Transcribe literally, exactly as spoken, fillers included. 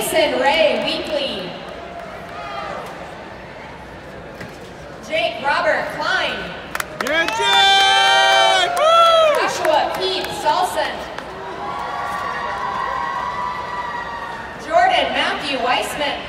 Mason Ray Weekly. Jake Robert Klyn. Good, Jake! Woo! Joshua Pete Salson. Jordan Matthew Weissman.